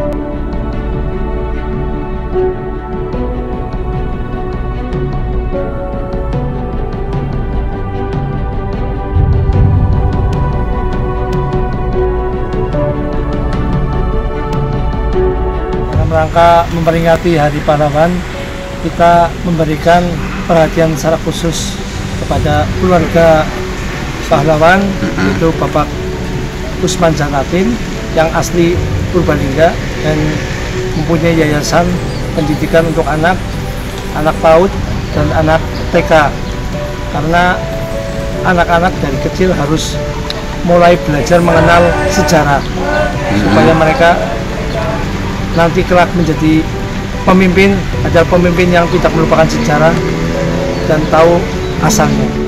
Rangka memperingati Hari Pahlawan, kita memberikan perhatian secara khusus kepada keluarga pahlawan, yaitu Bapak Usman Zakatin yang asli Purbalingga dan mempunyai yayasan pendidikan untuk anak PAUD dan anak TK, karena anak-anak dari kecil harus mulai belajar mengenal sejarah supaya mereka nanti kelak menjadi pemimpin, adalah pemimpin yang tidak melupakan sejarah dan tahu asalnya.